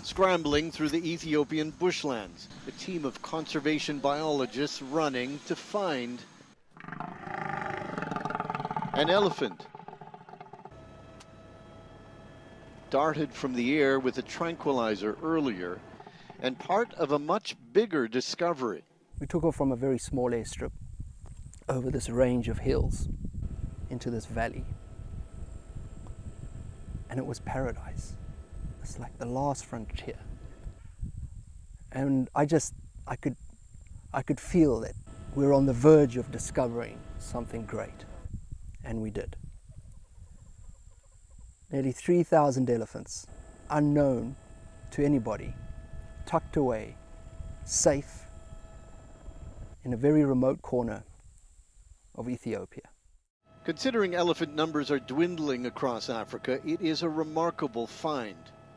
Scrambling through the Ethiopian bushlands, a team of conservation biologists running to find an elephant. Darted from the air with a tranquilizer earlier, and part of a much bigger discovery. We took off from a very small airstrip over this range of hills into this valley, and it was paradise. It's like the last frontier. And I could feel that we were on the verge of discovering something great, and we did. Nearly 3,000 elephants, unknown to anybody, tucked away, safe, in a very remote corner of Ethiopia. Considering elephant numbers are dwindling across Africa, it is a remarkable find.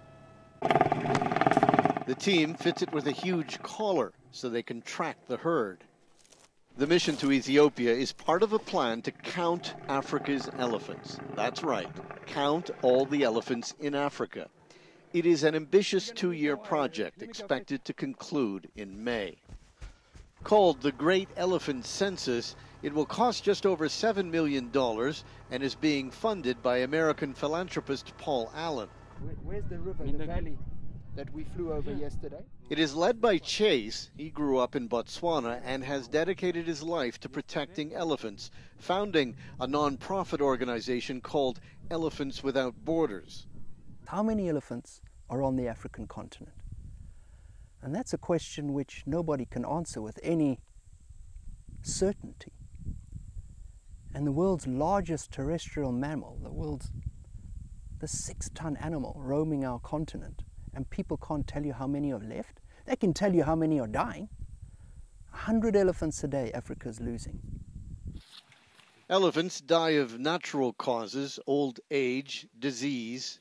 The team fits it with a huge collar so they can track the herd. The mission to Ethiopia is part of a plan to count Africa's elephants. That's right, count all the elephants in Africa. It is an ambitious 2-year project expected to conclude in May. Called the Great Elephant Census, it will cost just over $7 million and is being funded by American philanthropist Paul Allen. Where's the river, the valley that we flew over yesterday? It is led by Chase. He grew up in Botswana and has dedicated his life to protecting elephants, founding a non-profit organization called Elephants Without Borders. How many elephants are on the African continent? And that's a question which nobody can answer with any certainty. And the world's largest terrestrial mammal, the 6-ton animal roaming our continent, and people can't tell you how many are left. They can tell you how many are dying. 100 elephants a day Africa's losing. Elephants die of natural causes, old age, disease.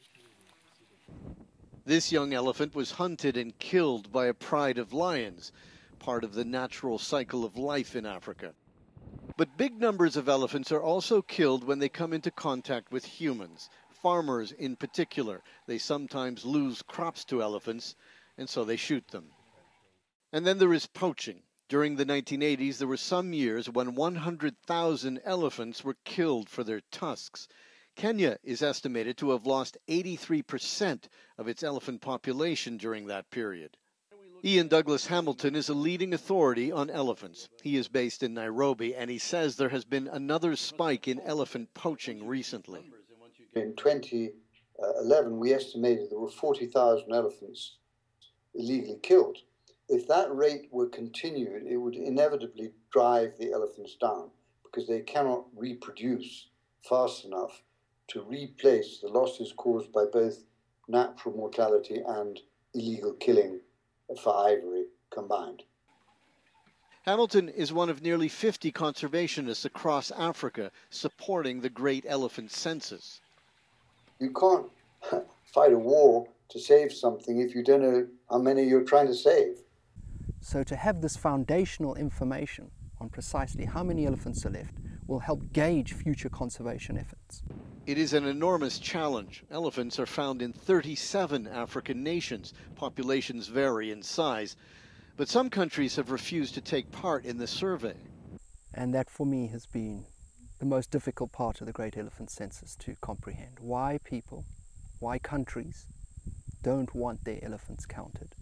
This young elephant was hunted and killed by a pride of lions, part of the natural cycle of life in Africa. But big numbers of elephants are also killed when they come into contact with humans. Farmers in particular, they sometimes lose crops to elephants, and so they shoot them. And then there is poaching. During the 1980s, there were some years when 100,000 elephants were killed for their tusks. Kenya is estimated to have lost 83% of its elephant population during that period. Ian Douglas Hamilton is a leading authority on elephants. He is based in Nairobi, and he says there has been another spike in elephant poaching recently. In 2011, we estimated there were 40,000 elephants illegally killed. If that rate were continued, it would inevitably drive the elephants down because they cannot reproduce fast enough to replace the losses caused by both natural mortality and illegal killing for ivory combined. Hamilton is one of nearly 50 conservationists across Africa supporting the Great Elephant Census. You can't fight a war to save something if you don't know how many you're trying to save. So to have this foundational information on precisely how many elephants are left will help gauge future conservation efforts. It is an enormous challenge. Elephants are found in 37 African nations. Populations vary in size, but some countries have refused to take part in the survey. And that for me has been the most difficult part of the Great Elephant Census to comprehend. Why people, why countries don't want their elephants counted.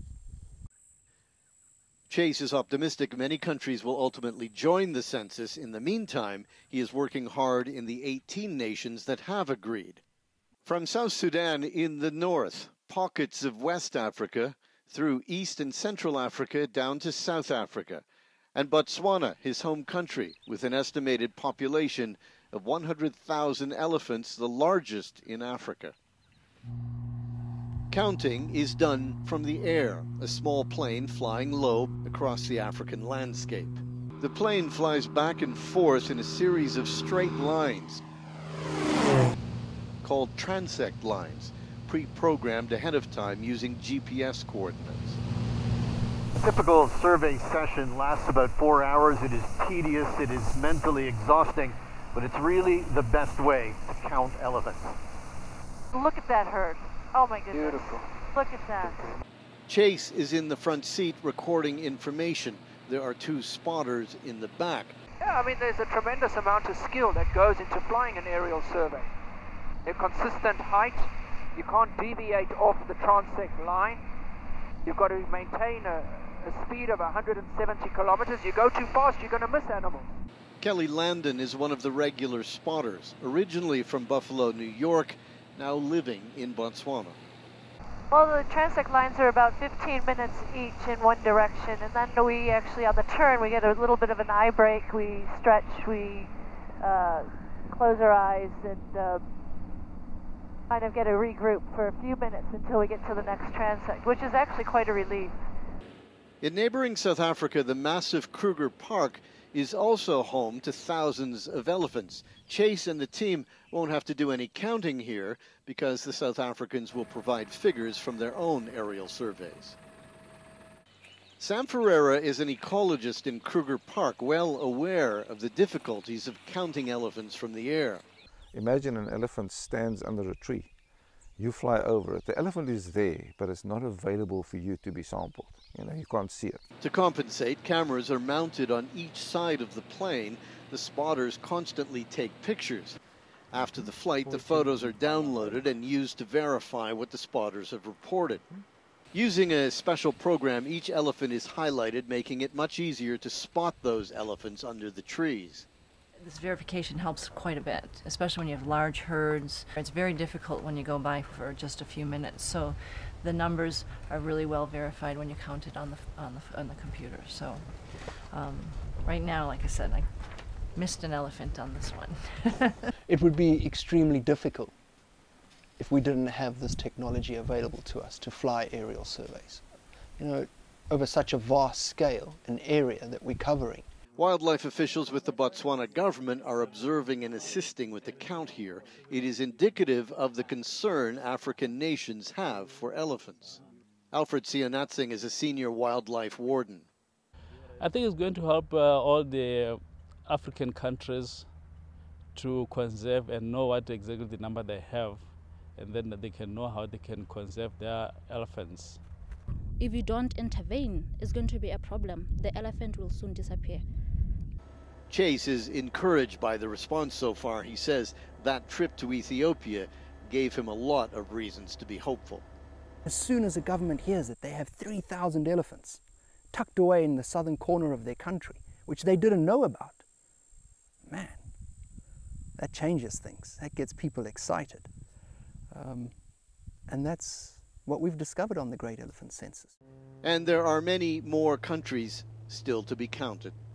Chase is optimistic many countries will ultimately join the census. In the meantime, he is working hard in the 18 nations that have agreed. From South Sudan in the north, pockets of West Africa, through East and Central Africa down to South Africa, and Botswana, his home country, with an estimated population of 100,000 elephants, the largest in Africa. Counting is done from the air, a small plane flying low across the African landscape. The plane flies back and forth in a series of straight lines called transect lines, pre-programmed ahead of time using GPS coordinates. A typical survey session lasts about 4 hours. It is tedious, it is mentally exhausting, but it's really the best way to count elephants. Look at that herd. Oh my goodness. Beautiful. Look at that. Chase is in the front seat recording information. There are 2 spotters in the back. Yeah, I mean, there's a tremendous amount of skill that goes into flying an aerial survey. A consistent height, you can't deviate off the transect line. You've got to maintain a speed of 170 kilometers. You go too fast, you're going to miss animals. Kelly Landon is one of the regular spotters, originally from Buffalo, New York, now living in Botswana. Well, the transect lines are about 15 minutes each in one direction, and then we actually, on the turn, we get a little bit of an eye break. We stretch, we close our eyes, and kind of get a regroup for a few minutes until we get to the next transect, which is actually quite a relief. In neighboring South Africa, the massive Kruger Park is also home to thousands of elephants. Chase and the team won't have to do any counting here because the South Africans will provide figures from their own aerial surveys. Sam Ferreira is an ecologist in Kruger Park, well aware of the difficulties of counting elephants from the air. Imagine an elephant stands under a tree. You fly over it. The elephant is there, but it's not available for you to be sampled. You know, you can't see it. To compensate, cameras are mounted on each side of the plane. The spotters constantly take pictures. After the flight, the photos are downloaded and used to verify what the spotters have reported. Using a special program, each elephant is highlighted, making it much easier to spot those elephants under the trees. This verification helps quite a bit, especially when you have large herds. It's very difficult when you go by for just a few minutes, so the numbers are really well verified when you count it on the computer. So right now, like I said, I missed an elephant on this one. It would be extremely difficult if we didn't have this technology available to us to fly aerial surveys. You know, over such a vast scale, an area that we're covering. Wildlife officials with the Botswana government are observing and assisting with the count here. It is indicative of the concern African nations have for elephants. Alfred Sianatsing is a senior wildlife warden. I think it's going to help all the African countries to conserve and know what exactly the number they have, and then they can know how they can conserve their elephants. If you don't intervene, it's going to be a problem. The elephant will soon disappear. Chase is encouraged by the response so far. He says that trip to Ethiopia gave him a lot of reasons to be hopeful. As soon as the government hears that they have 3,000 elephants tucked away in the southern corner of their country, which they didn't know about, man, that changes things. That gets people excited. And that's what we've discovered on the Great Elephant Census. And there are many more countries still to be counted.